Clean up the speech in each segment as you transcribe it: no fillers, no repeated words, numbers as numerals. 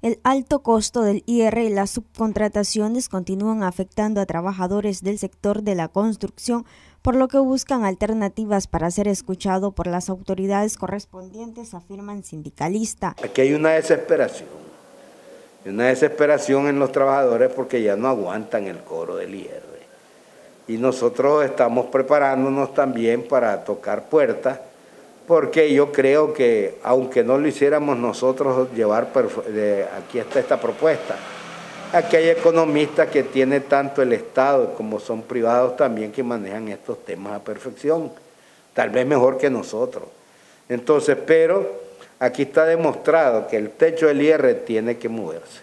El alto costo del IR y las subcontrataciones continúan afectando a trabajadores del sector de la construcción, por lo que buscan alternativas para ser escuchado por las autoridades correspondientes, afirman sindicalistas. Aquí hay una desesperación en los trabajadores porque ya no aguantan el cobro del IR. Y nosotros estamos preparándonos también para tocar puertas, porque yo creo que aunque no lo hiciéramos nosotros llevar, aquí está esta propuesta, aquí hay economistas que tienen tanto el Estado como son privados también que manejan estos temas a perfección, tal vez mejor que nosotros. Entonces, pero aquí está demostrado que el techo del IR tiene que moverse.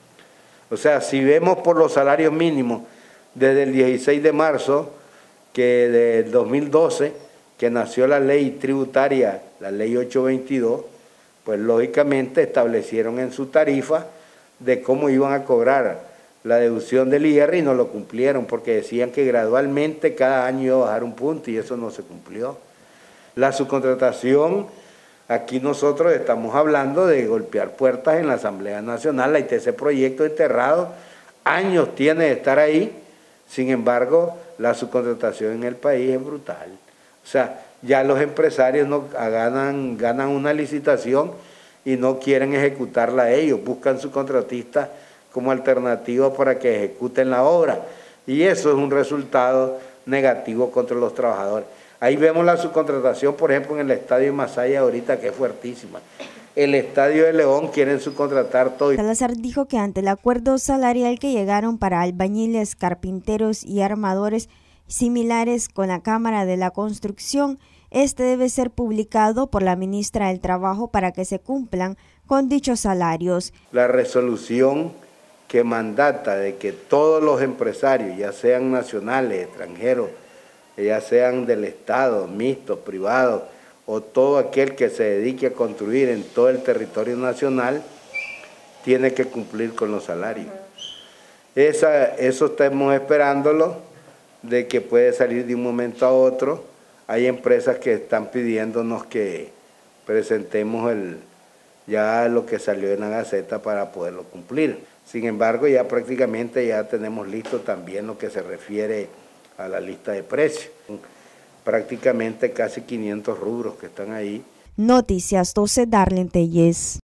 O sea, si vemos por los salarios mínimos desde el 16 de marzo que del 2012, que nació la ley tributaria, la ley 822, pues lógicamente establecieron en su tarifa de cómo iban a cobrar la deducción del IR y no lo cumplieron porque decían que gradualmente cada año iba a bajar un punto y eso no se cumplió. La subcontratación, aquí nosotros estamos hablando de golpear puertas en la Asamblea Nacional, la ITC proyecto enterrado, años tiene de estar ahí, sin embargo la subcontratación en el país es brutal. O sea, ya los empresarios no ganan una licitación y no quieren ejecutarla ellos, buscan subcontratistas como alternativa para que ejecuten la obra. Y eso es un resultado negativo contra los trabajadores. Ahí vemos la subcontratación, por ejemplo, en el estadio de Masaya ahorita, que es fuertísima. El estadio de León quieren subcontratar todo. Salazar dijo que ante el acuerdo salarial que llegaron para albañiles, carpinteros y armadores, similares con la Cámara de la Construcción, este debe ser publicado por la ministra del Trabajo para que se cumplan con dichos salarios. La resolución que mandata de que todos los empresarios, ya sean nacionales, extranjeros, ya sean del Estado, mixtos, privados, o todo aquel que se dedique a construir en todo el territorio nacional, tiene que cumplir con los salarios. Eso estamos esperándolo, de que puede salir de un momento a otro. Hay empresas que están pidiéndonos que presentemos ya lo que salió en la Gaceta para poderlo cumplir. Sin embargo, ya prácticamente ya tenemos listo también lo que se refiere a la lista de precios. Prácticamente casi 500 rubros que están ahí. Noticias 12, Darlene Telles.